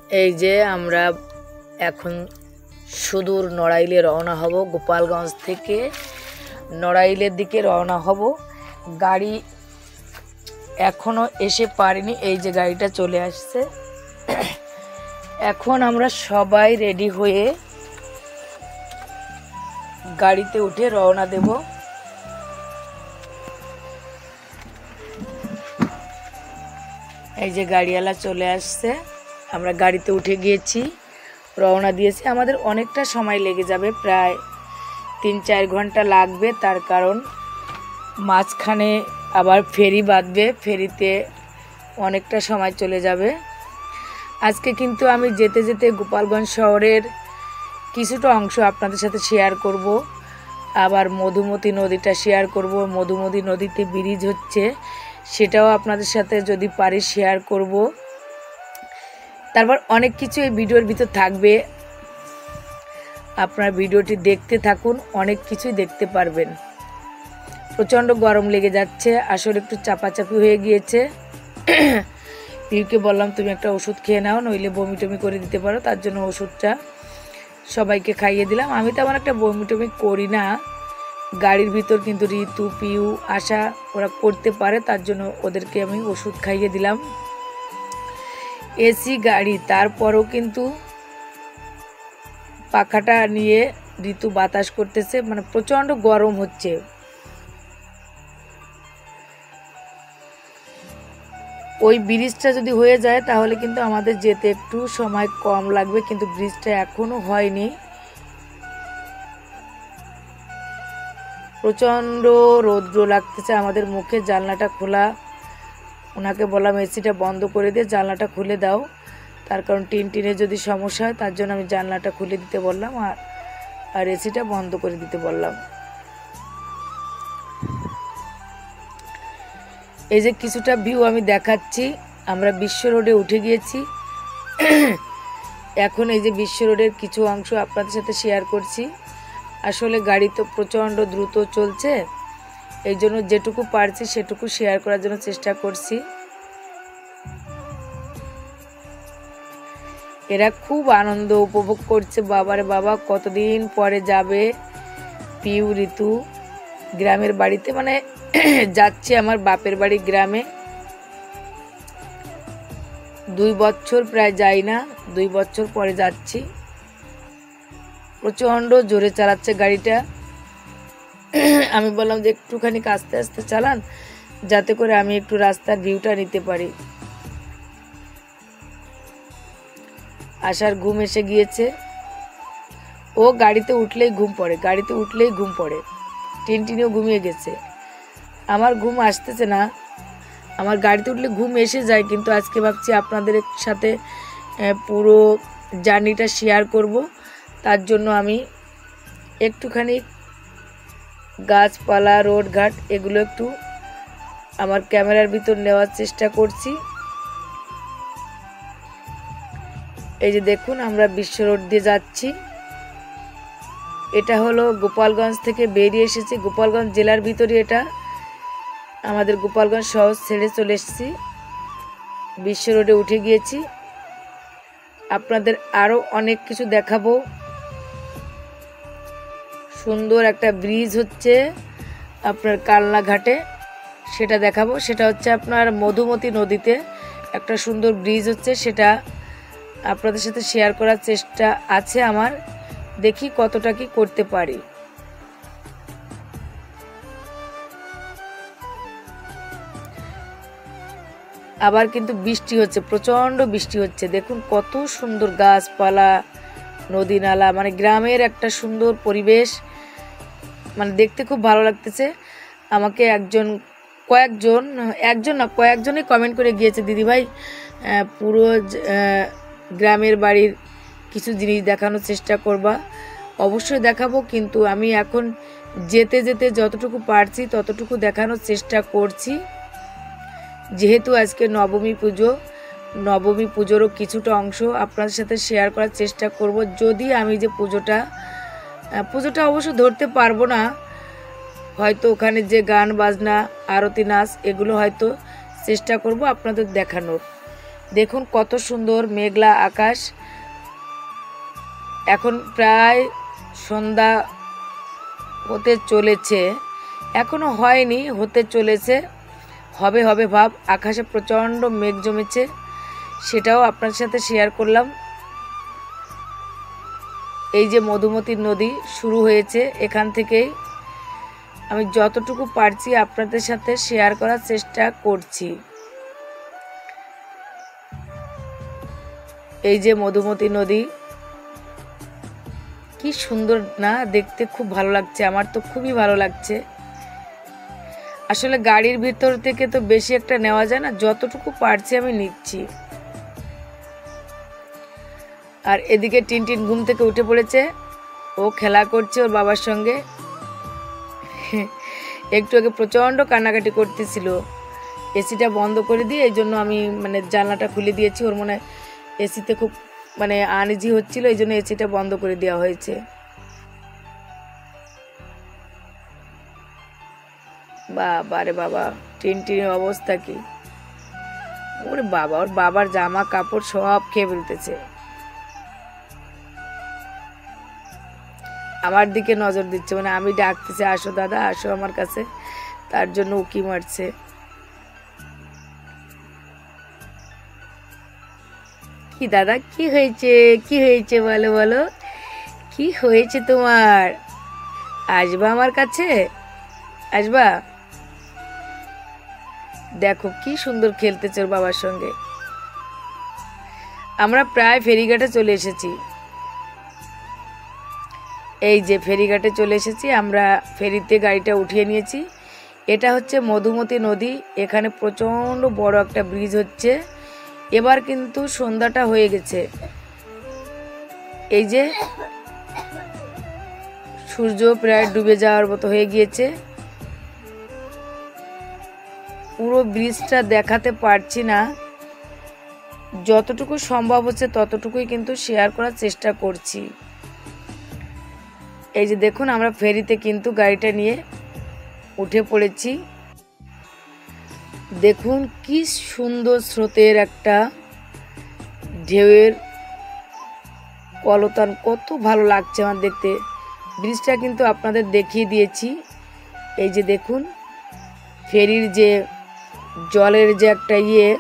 এই যে আমরা এখন সুদূর নড়াইলে রওনা হব। গোপালগঞ্জ থেকে নড়াইলের দিকে রওনা হব। গাড়ি এখনো এসে পারেনি, এই যে গাড়িটা চলে আসছে। এখন আমরা সবাই রেডি হয়ে গাড়িতে উঠে রওনা দেব। এই যে গাড়িওয়ালা চলে আসছে, আমরা গাড়িতে উঠে গিয়েছি, রওনা দিয়েছি। আমাদের অনেকটা সময় লেগে যাবে, প্রায় 3-4 ঘন্টা লাগবে, তার কারণ মাঝখানে আবার ফেরি বাঁধবে, ফেরিতে অনেকটা সময় চলে যাবে। আজকে কিন্তু আমি যেতে যেতে গোপালগঞ্জ শহরের কিছুটা অংশ আপনাদের সাথে শেয়ার করব, আবার মধুমতি নদীটা শেয়ার করব। মধুমতি নদীতে ব্রিজ হচ্ছে, সেটাও আপনাদের সাথে যদি পারি শেয়ার করব। তারপর অনেক কিছু এই ভিডিওর ভিতর থাকবে, আপনার ভিডিওটি দেখতে থাকুন, অনেক কিছুই দেখতে পারবেন। প্রচণ্ড গরম লেগে যাচ্ছে, আসলে একটু চাপাচাপি হয়ে গিয়েছে। পিউকে বললাম তুমি একটা ওষুধ খেয়ে নাও, নইলে বমি টমি করে দিতে পারো, তার জন্য ওষুধটা সবাইকে খাইয়ে দিলাম। আমি তেমন একটা বমি টমি করি না, গাড়ির ভিতর কিন্তু ঋতু, পিউ, আশা ওরা করতে পারে, তার জন্য ওদেরকে আমি ওষুধ খাইয়ে দিলাম। এসি গাড়ি, তারপরও কিন্তু পাখাটা নিয়ে ঋতু বাতাস করতেছে, মানে প্রচণ্ড গরম হচ্ছে। ওই ব্রিজটা যদি হয়ে যায় তাহলে কিন্তু আমাদের যেতে একটু সময় কম লাগবে, কিন্তু ব্রিজটা এখনো হয়নি। প্রচণ্ড রৌদ্র লাগতেছে আমাদের মুখে, জানলাটা খোলা। ওনাকে বললাম এসিটা বন্ধ করে দিয়ে জানলাটা খুলে দাও, তার কারণ টিনে যদি সমস্যা হয়, তার জন্য আমি জানলাটা খুলে দিতে বললাম আর এসিটা বন্ধ করে দিতে বললাম। এই যে কিছুটা ভিউ আমি দেখাচ্ছি, আমরা বিশ্ব রোডে উঠে গিয়েছি। এখন এই যে বিশ্ব রোডের কিছু অংশ আপনাদের সাথে শেয়ার করছি। আসলে গাড়ি তো প্রচণ্ড দ্রুত চলছে, এই জন্য যেটুকু পারছি সেটুকু শেয়ার করার জন্য চেষ্টা করছি। এরা খুব আনন্দ উপভোগ করছে, বাবারে বাবা কতদিন পরে যাবে পিউ, ঋতু গ্রামের বাড়িতে, মানে যাচ্ছি আমার বাপের বাড়ি গ্রামে। 2 বছর প্রায় যাই না, 2 বছর পরে যাচ্ছি। প্রচণ্ড জোরে চালাচ্ছে গাড়িটা। আমি বললাম যে একটুখানি আস্তে আস্তে চালান, যাতে করে আমি একটু রাস্তার ভিউটা নিতে পারি। আশার ঘুম এসে গিয়েছে, ও গাড়িতে উঠলেই ঘুম পড়ে, গাড়িতে উঠলেই ঘুম পড়ে, টিনটিনেও ঘুমিয়ে গেছে। আমার ঘুম আসতেছে না, আমার গাড়িতে উঠলে ঘুম এসে যায়, কিন্তু আজকে ভাবছি আপনাদের সাথে পুরো জার্নিটা শেয়ার করব, তার জন্য আমি একটুখানি গাছপালা, রোডঘাট এগুলো একটু আমার ক্যামেরার ভিতর নেওয়ার চেষ্টা করছি। এই যে দেখুন আমরা বিশ্ব রোড দিয়ে যাচ্ছি। এটা হলো গোপালগঞ্জ থেকে বেরিয়ে এসেছি, গোপালগঞ্জ জেলার ভিতরে এটা। আমাদের গোপালগঞ্জ শহর ছেড়ে চলে এসেছি, বিশ্ব রোডে উঠে গিয়েছি। আপনাদের আরও অনেক কিছু দেখাবো। সুন্দর একটা ব্রিজ হচ্ছে আপনার কালনা ঘাটে, সেটা দেখাবো। সেটা হচ্ছে আপনার মধুমতি নদীতে একটা সুন্দর ব্রিজ হচ্ছে, সেটা আপনাদের সাথে শেয়ার করার চেষ্টা আছে আমার, দেখি কতটা কি করতে পারি। আবার কিন্তু বৃষ্টি হচ্ছে, প্রচণ্ড বৃষ্টি হচ্ছে। দেখুন কত সুন্দর গাছপালা, নদী নালা, মানে গ্রামের একটা সুন্দর পরিবেশ, মানে দেখতে খুব ভালো লাগতেছে। আমাকে কয়েকজনই কমেন্ট করে গিয়েছে, দিদিভাই পুরো গ্রামের বাড়ির কিছু জিনিস দেখানোর চেষ্টা করবা। অবশ্যই দেখাবো, কিন্তু আমি এখন যেতে যেতে যতটুকু পারছি ততটুকু দেখানোর চেষ্টা করছি। যেহেতু আজকে নবমী পুজো, নবমী পুজোরও কিছুটা অংশ আপনাদের সাথে শেয়ার করার চেষ্টা করব। যদি আমি যে পুজোটা অবশ্য ধরতে পারবো না, হয়তো ওখানে যে গান বাজনা, আরতি, নাচ এগুলো হয়তো চেষ্টা করব আপনাদের দেখানোর। দেখুন কত সুন্দর মেঘলা আকাশ। এখন প্রায় সন্ধ্যা হতে চলেছে, এখনো হয়নি, হতে চলেছে, হবে হবে ভাব। আকাশে প্রচণ্ড মেঘ জমেছে, সেটাও আপনার সাথে শেয়ার করলাম। এই যে মধুমতি নদী শুরু হয়েছে, এখান থেকেই আমি যতটুকু পারছি আপনাদের সাথে শেয়ার করার চেষ্টা করছি। এই যে মধুমতি নদী, কি সুন্দর না দেখতে, খুব ভালো লাগছে, আমার তো খুবই ভালো লাগছে। আসলে গাড়ির ভিতর থেকে তো বেশি একটা নেওয়া যায় না, যতটুকু পারছি আমি নিচ্ছি। আর এদিকে টিনটিন ঘুম থেকে উঠে পড়েছে, ও খেলা করছে ওর বাবার সঙ্গে। একটু আগে প্রচণ্ড কান্নাকাটি করতেছিল, এসিটা বন্ধ করে দিয়ে, এই জন্য আমি জানলাটা খুলে দিয়েছি। ওর মনে এসিতে খুব আনইজি হচ্ছিল, এই জন্য এসিটা বন্ধ করে দেওয়া হয়েছে। বাবা রে বাবা, টিনটিনের অবস্থা কি! ওরে বাবা, ওর বাবার জামা কাপড় সব খেয়ে ফেলতেছে। আমার দিকে নজর দিচ্ছে, আমি ডাকতেছি আসো দাদা আসো আমার কাছে, তার জন্য উকি মারছে। কি দাদা, কি হয়েছে, কি হয়েছে বলো বলো, কি হয়েছে তোমার? আসবা আমার কাছে, আসবা? দেখো কি সুন্দর খেলতেছে ওর বাবার সঙ্গে। আমরা প্রায় ফেরিঘাটে চলে এসেছি। এই যে ফেরিঘাটে চলে এসেছি আমরা, ফেরিতে গাড়িটা উঠিয়ে নিয়েছি। এটা হচ্ছে মধুমতি নদী, এখানে প্রচণ্ড বড় একটা ব্রিজ হচ্ছে। এবার কিন্তু সন্ধ্যাটা হয়ে গেছে, এই যে সূর্য প্রায় ডুবে যাওয়ার মতো হয়ে গিয়েছে। পুরো ব্রিজটা দেখাতে পারছি না, যতটুকু সম্ভব হচ্ছে ততটুকুই কিন্তু শেয়ার করার চেষ্টা করছি। এই যে দেখুন, আমরা ফেরিতে কিন্তু গাড়িটা নিয়ে উঠে পড়েছি। দেখুন কি সুন্দর স্রোতের একটা ঢেউয়ের কলতান, কত ভালো লাগছে আমার দেখতে। ব্রিজটা কিন্তু আপনাদের দেখিয়ে দিয়েছি। এই যে দেখুন, ফেরির যে জলের যে একটা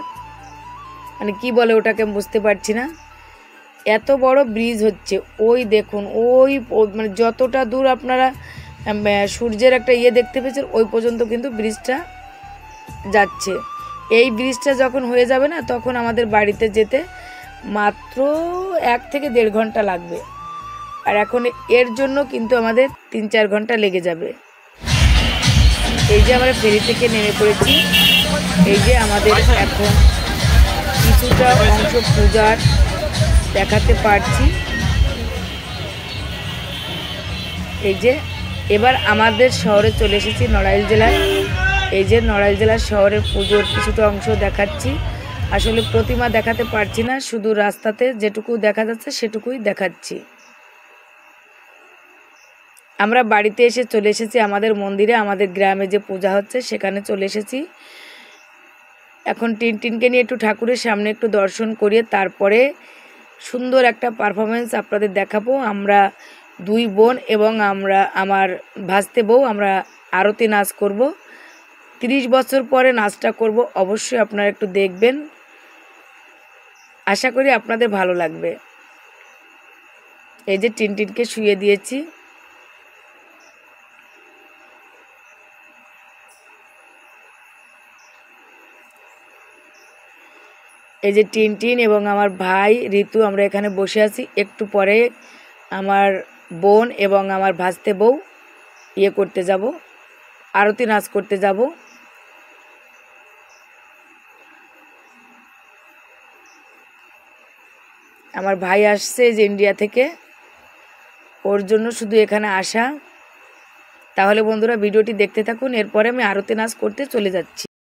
কি বলে ওটাকে বুঝতে পারছি না, এত বড় ব্রিজ হচ্ছে। ওই দেখুন, ওই যতটা দূর আপনারা সূর্যের একটা দেখতে পেয়েছেন, ওই পর্যন্ত কিন্তু ব্রিজটা যাচ্ছে। এই ব্রিজটা যখন হয়ে যাবে না, তখন আমাদের বাড়িতে যেতে মাত্র 1 থেকে 1.5 ঘন্টা লাগবে। আর এখন এর জন্য কিন্তু আমাদের 3-4 ঘন্টা লেগে যাবে। এই যে আমরা ফেরি থেকে নেমে পড়েছি। এই যে আমাদের এখন কিছুটা অংশ পূজার দেখাতে পারছি। এই যে এবার আমাদের শহরে চলে এসেছি, নড়াইল জেলায়। এই যে নড়াইল জেলার শহরের পুজোর কিছুটা অংশ দেখাচ্ছি। আসলে প্রতিমা দেখাতে পারছি না, শুধু রাস্তাতে যেটুকু দেখা যাচ্ছে সেটুকুই দেখাচ্ছি। আমরা বাড়িতে এসে চলে এসেছি আমাদের মন্দিরে, আমাদের গ্রামে যে পূজা হচ্ছে সেখানে চলে এসেছি। এখন টিনটিনকে নিয়ে একটু ঠাকুরের সামনে একটু দর্শন করিয়ে তারপরে সুন্দর একটা পারফরমেন্স আপনাদের দেখাবো। আমরা 2 বোন এবং আমার ভাস্তে বউ, আমরা আরতি নাচ করব। 30 বছর পরে নাচটা করব, অবশ্যই আপনারা একটু দেখবেন, আশা করি আপনাদের ভালো লাগবে। এই যে টিনটিনকে শুয়ে দিয়েছি। এই যে টিনটিন এবং আমার ভাই ঋতু, আমরা এখানে বসে আছি। একটু পরে আমার বোন এবং আমার ভাস্তে বউ করতে যাব, আরতি নাচ করতে যাব। আমার ভাই আসছে যে ইন্ডিয়া থেকে, ওর জন্য শুধু এখানে আসা। তাহলে বন্ধুরা ভিডিওটি দেখতে থাকুন, এরপরে আমি আরতি নাচ করতে চলে যাচ্ছি।